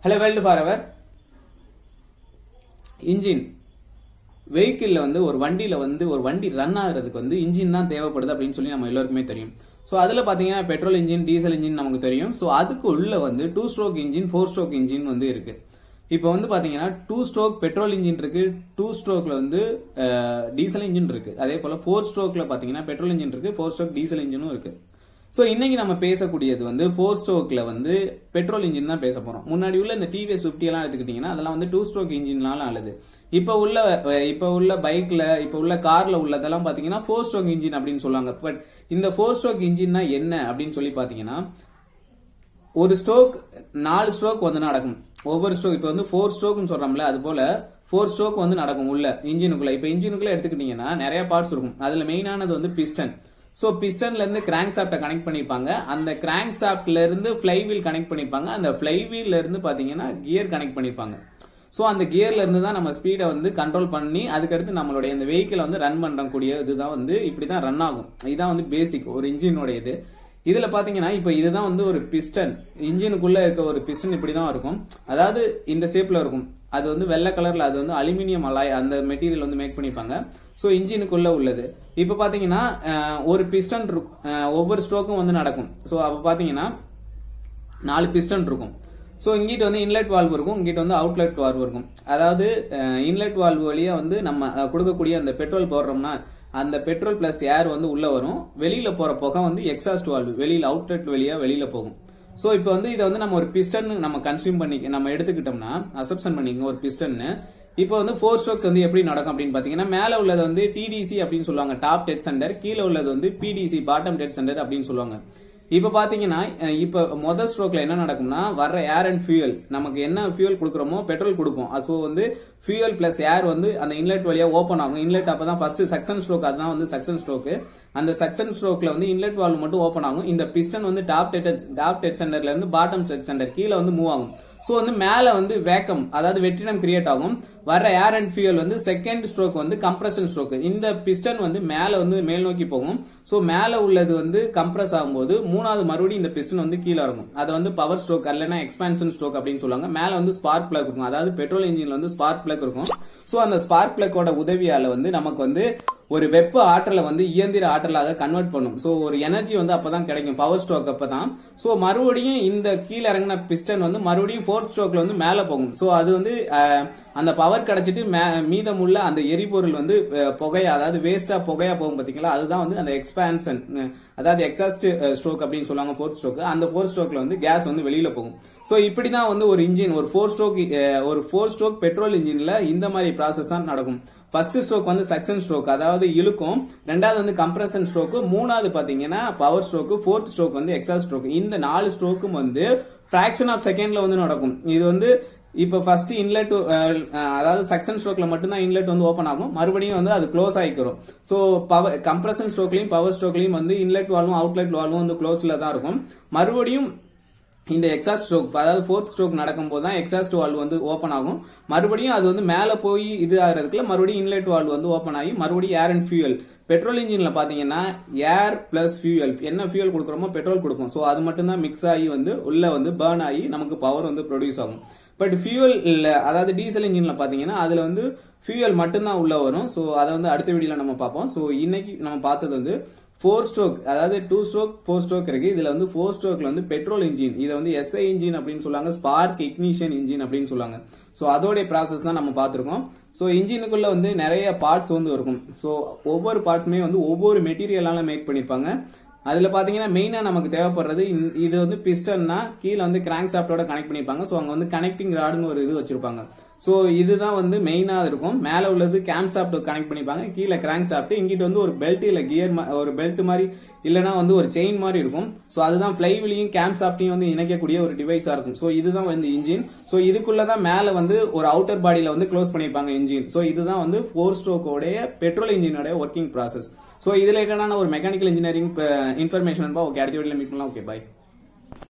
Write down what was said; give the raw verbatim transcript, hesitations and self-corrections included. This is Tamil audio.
Hello world forever. Engine vehicle வந்து ஒரு வண்டியில வந்து ஒரு வண்டி ரன் ஆகிறதுக்கு வந்து இன்ஜின் தான் தேவைப்படுது அப்படின்னு சொல்லி நம்ம எல்லாருக்குமே தெரியும். சோ அதுல பாத்தீங்கன்னா பெட்ரோல் இன்ஜின், டீசல் இன்ஜின் நமக்கு தெரியும். சோ அதுக்கு உள்ள வந்து two stroke engine, four stroke engine வந்து இருக்கு. இப்போ வந்து பாத்தீங்கன்னா டூ ஸ்ட்ரோக் பெட்ரோல் இன்ஜின் இருக்கு, டூ ஸ்ட்ரோக்ல வந்து டீசல் இன்ஜின் இருக்கு. அதே போல ஃபோர் ஸ்ட்ரோக்ல பாத்தீங்கன்னா பெட்ரோல் இன்ஜின் இருக்கு, ஃபோர் ஸ்ட்ரோக் டீசல் இன்ஜினும் இருக்கு. சோ இன்னைக்கு நம்ம பேசக்கூடியது வந்து ஃபோர் ஸ்ட்ரோக்ல வந்து பெட்ரோல் இன்ஜின் தான் பேச போறோம். முன்னாடி உள்ள இந்த டிவிஎஸ் பிப்டி எல்லாம் எடுத்துக்கிட்டீங்கன்னா அதெல்லாம் வந்து டூ ஸ்ட்ரோக் இன்ஜின்னால ஆளுது. இப்ப உள்ள இப்ப உள்ள பைக்ல இப்ப உள்ள கார்ல உள்ளதெல்லாம் பாத்தீங்கன்னா ஃபோர் ஸ்ட்ரோக் இன்ஜின் அப்படின்னு சொல்லுவாங்க. பட் இந்த ஃபோர் ஸ்ட்ரோக் இன்ஜின்னா என்ன அப்படின்னு சொல்லி பாத்தீங்கன்னா, ஒரு ஸ்ட்ரோக் நாலு ஸ்ட்ரோக் வந்து நடக்கும். ஒவ்வொரு ஸ்ட்ரோக் இப்ப வந்து ஃபோர் ஸ்ட்ரோக்னு சொல்றோம்ல, அது போல ஃபோர் ஸ்ட்ரோக் வந்து நடக்கும் உள்ள இன்ஜினுக்குள்ள. இப்ப இன்ஜினுக்குள்ள எடுத்துக்கிட்டீங்கன்னா நிறைய பார்ட்ஸ் இருக்கும். அதுல மெயினானது வந்து பிஸ்டன். சோ பிஸ்டன்ல இருந்து கிராங்க் சாப்ட கனெக்ட் பண்ணிருப்பாங்க. அந்த கிராங்க் சாப்ட்ல இருந்து ஃப்ளை வீல் கனெக்ட் பண்ணிருப்பாங்க. அந்த ஃப்ளை வீல்ல இருந்து பாத்தீங்கன்னா கியர் கனெக்ட் பண்ணிருப்பாங்க. சோ அந்த கியர்ல இருந்து தான் நம்ம ஸ்பீடை வந்து கண்ட்ரோல் பண்ணி அதுக்கடுத்து நம்மளுடைய இந்த வெஹிக்கிள் வந்து ரன் பண்ணக்கூடிய இதுதான் வந்து இப்படிதான் ரன் ஆகும். இதுதான் வந்து பேசிக் ஒரு இன்ஜினோட இது. இதுல பாத்தீங்கன்னா இப்ப இதுதான் வந்து ஒரு பிஸ்டன். இன்ஜினுக்குள்ள இருக்க ஒரு பிஸ்டன் இப்படிதான் இருக்கும். அதாவது இந்த ஷேப்ல இருக்கும். அது வந்து வெள்ளை கலர்ல, அது வந்து அலுமினியம் அலாய் அந்த மெட்டீரியல் வந்து மேக் பண்ணிருப்பாங்க. சோ இன்ஜினுக்குள்ள உள்ளது. இப்ப பாத்தீங்கன்னா ஒரு பிஸ்டன் இருக்கும், ஒவ்வொரு ஸ்ட்ரோக்கும் வந்து நடக்கும். சோ அப்ப பாத்தீங்கன்னா நாலு பிஸ்டன் இருக்கும். சோ இங்கிட்ட வந்து இன்லெட் வால்வு இருக்கும், இங்கிட்ட வந்து அவுட்லெட் வால்வு இருக்கும். அதாவது இன்லெட் வால்வு வழியா வந்து நம்ம கொடுக்கக்கூடிய அந்த பெட்ரோல் போடுறோம்னா அந்த பெட்ரோல் பிளஸ் ஏர் வந்து உள்ள வரும். வெளியில போற புகை வந்து எக்ஸாஸ்ட் வால்வு, வெளியில அவுட்லெட் வழியா வெளியில போகும். சோ இப்போ வந்து இதை வந்து நம்ம ஒரு பிஸ்டன் நம்ம கன்சியூம் பண்ணி நம்ம எடுத்துக்கிட்டோம்னா அசப்ஷன் பண்ணிக்க ஒரு பிஸ்டன். இப்போ வந்து ஃபோர் ஸ்ட்ரோக் வந்து எப்படி நடக்கும் அப்படின்னு பாத்தீங்கன்னா, மேல உள்ளது வந்து டிடிசி அப்படின்னு சொல்லுவாங்க, டாப் டெட் சென்டர். கீழே உள்ளது வந்து பிடிசி, பாட்டம் டெட் சென்டர் அப்படின்னு சொல்லுவாங்க. இப்ப பாத்தீங்கன்னா இப்ப மொதல் ஸ்ட்ரோக்ல என்ன நடக்கும்னா, வர்ற ஏர் அண்ட் ஃபியூயல், நமக்கு என்ன ஃபியூயல் கொடுக்குறோமோ பெட்ரோல் கொடுப்போம். சோ வந்து ஃபியூயல் பிளஸ் ஏர் வந்து அந்த இன்லெட் வழியா ஓபன் ஆகும். இன்லெட் அப்பதான் ஃபர்ஸ்ட் சக்சன் ஸ்ட்ரோக், அதுதான் வந்து சக்சன் ஸ்ட்ரோக். அந்த சக்சன் ஸ்ட்ரோக்ல வந்து இன்லெட் வால்வு மட்டும் ஓபன் ஆகும். இந்த பிஸ்டன் வந்து டாப் டெட் டாப் டெட் சென்டர்ல இருந்து பாட்டம் டெட் சென்டர் கீழே வந்து மூவ் ஆகும். சோ வந்து மேல வந்து வேக்கம், அதாவது வெற்றிடம் கிரியேட் ஆகும். வர்ற ஏர் அண்ட் ஃபியூயல் வந்து செகண்ட் ஸ்ட்ரோக் வந்து கம்ப்ரஷன் ஸ்ட்ரோக். இந்த பிஸ்டன் வந்து மேல வந்து மேல் நோக்கி போகும். சோ மேல உள்ளது வந்து கம்ப்ரஸ் ஆகும்போது மூணாவது மறுபடியும் இந்த பிஸ்டன் வந்து கீழே இருக்கும். அதை வந்து பவர் ஸ்ட்ரோக் இல்லைன்னா எக்ஸ்பான்ஷன் ஸ்ட்ரோக் அப்படின்னு சொல்லுவாங்க. மேல வந்து ஸ்பார்க் பிளக் இருக்கும், அதாவது பெட்ரோல் இன்ஜின்ல வந்து ஸ்பார்க் பிளக் இருக்கும். சோ அந்த ஸ்பார்க் பிளக்கோட உதவியால வந்து நமக்கு வந்து ஒரு வெப்ப ஆற்றலை வந்து இயந்திர ஆற்றலாக கன்வெர்ட் பண்ணும். சோ ஒரு எனர்ஜி வந்து அப்பதான் கிடைக்கும், பவர் ஸ்ட்ரோக் அப்பதான். சோ மறுபடியும் இந்த கீழே இறங்கின பிஸ்டன் வந்து மறுபடியும் ஃபோர்த் ஸ்ட்ரோக்ல வந்து மேல போகும். சோ அது வந்து அந்த பவர் கிடைச்சிட்டு மீதமுள்ள அந்த எரிபொருள் வந்து புகையா, அதாவது வேஸ்டா புகையா போகும் பாத்தீங்களா, அதுதான் வந்து அந்த எக்ஸ்பான்ஷன், அதாவது எக்ஸாஸ்ட் ஸ்ட்ரோக் அப்படின்னு சொல்லுவாங்க ஃபோர்த் ஸ்ட்ரோக். அந்த ஃபோர்த் ஸ்ட்ரோக்ல வந்து கேஸ் வந்து வெளியில போகும். சோ இப்படிதான் வந்து ஒரு இன்ஜின், ஒரு ஃபோர் ஸ்ட்ரோக் ஒரு ஃபோர் ஸ்ட்ரோக் பெட்ரோல் இன்ஜின்ல இந்த மாதிரி ப்ராசஸ் தான் நடக்கும். ஃபர்ஸ்ட் ஸ்ட்ரோக் வந்து சக்சன் ஸ்ட்ரோக், அதாவது இழுக்கும். ரெண்டாவது வந்து கம்ப்ரஷன் ஸ்ட்ரோக், மூணாவது பாத்தீங்கன்னா பவர் ஸ்ட்ரோக், ஃபோர்த் ஸ்ட்ரோக் வந்து எக்ஸாஸ்ட் ஸ்ட்ரோக். இந்த நாலு ஸ்ட்ரோக்கும் வந்து பிராக்ஷன் ஆஃப் செகண்ட்ல வந்து நடக்கும். இது வந்து இப்ப ஃபர்ஸ்ட் இன்லெட், அதாவது சக்சன் ஸ்ட்ரோக்ல மட்டும்தான் இன்லெட் வந்து ஓபன் ஆகும், மறுபடியும் வந்து அது க்ளோஸ் ஆயிக்கிறோம். சோ பவர் கம்ப்ரஷன் ஸ்ட்ரோக்லயும் பவர் ஸ்ட்ரோக்லயும் வந்து இன்லெட் வால்வும் அவுட்லெட் வால்வும் வந்து க்ளோஸ்ல தான் இருக்கும். மறுபடியும் இந்த எக்ஸாஸ்ட் ஸ்ட்ரோக், அதாவது ஃபோர்த் ஸ்ட்ரோக் நடக்கும் போது தான் எக்ஸாஸ்ட் வால்வு வந்து ஓபன் ஆகும். மறுபடியும் அது வந்து மேல போய் இது ஆகிறதுக்குள்ள மறுபடியும் இன்லெட் வால்வு வந்து ஓபன் ஆகி மறுபடியும் ஏர் அண்ட் ஃபியூயல். பெட்ரோல் இன்ஜின்ல பாத்தீங்கன்னா ஏர் பிளஸ் ஃபியூயல், என்ன ஃபியூயல் கொடுக்குறோமோ பெட்ரோல் கொடுப்போம். சோ அது மட்டும் தான் மிக்ஸ் ஆகி வந்து உள்ள வந்து பர்ன் ஆகி நமக்கு பவர் வந்து ப்ரொடியூஸ் ஆகும். பட் ஃபியூயல் இல்ல, அதாவது டீசல் இன்ஜின்ல பாத்தீங்கன்னா அதுல வந்து ஃபியூயல் மட்டும்தான் உள்ள வரும். சோ அதை வந்து அடுத்த வீடியோல நம்ம பார்ப்போம். சோ இன்னைக்கு நம்ம பார்த்தது வந்து ஃபோர் ஸ்ட்ரோக், அதாவது டூ ஸ்ட்ரோக் ஃபோர் ஸ்ட்ரோக் இருக்கு. இதுல வந்து ஃபோர் ஸ்ட்ரோக்ல வந்து பெட்ரோல் இன்ஜின், இதை வந்து எஸ்ஐ இன்ஜின் அப்படின்னு சொல்லுவாங்க, ஸ்பார்க் இக்னிஷன் இன்ஜின் அப்படின்னு சொல்லுவாங்க. சோ அதோடைய ப்ராசஸ் தான் நம்ம பார்த்திருக்கோம். சோ இன்ஜினுக்குள்ள வந்து நிறைய பார்ட்ஸ் வந்து இருக்கும். சோ ஒவ்வொரு பார்ட்ஸுமே வந்து ஒவ்வொரு மெட்டீரியலால மேக் பண்ணிருப்பாங்க. அதுல பாத்தீங்கன்னா மெயினா நமக்கு தேவைப்படுறது இது வந்து பிஸ்டன்னா கீழே வந்து கிராங்க் சாப்டோட கனெக்ட் பண்ணிருப்பாங்க. சோ அங்க வந்து கனெக்டிங் ராடுன்னு ஒரு இது வச்சிருப்பாங்க. சோ இதுதான் வந்து மெயினா இருக்கும். மேல உள்ளது கேம் சாப்ட் கனெக்ட் பண்ணிப்பாங்க, கீழே கிராங்க் சாப்ட். இங்கிட்ட வந்து ஒரு பெல்ட் இல்ல கியர், ஒரு பெல்ட் மாதிரி இல்லனா வந்து ஒரு செயின் மாதிரி இருக்கும். சோ அதுதான் ஃப்ளை வீலையும் கேம் சாப்டையும் வந்து இணைக்கக்கூடிய ஒரு டிவைஸா இருக்கும். சோ இதுதான் வந்து இன்ஜின். சோ இதுக்குள்ளதான் மேல வந்து ஒரு அவுட்டர் பாடியில வந்து க்ளோஸ் பண்ணிருப்பாங்க இன்ஜின். சோ இதுதான் வந்து ஃபோர் ஸ்ட்ரோக்கோடைய பெட்ரோல் இன்ஜினோட ஒர்க்கிங் ப்ராசஸ். சோ இதுல என்னன்னா ஒரு மெக்கானிக்கல் இன்ஜினியரிங் இன்ஃபர்மேஷன். ஓகே, அடுத்த வீடியோல மீட் பண்ணலாம். Okay, by.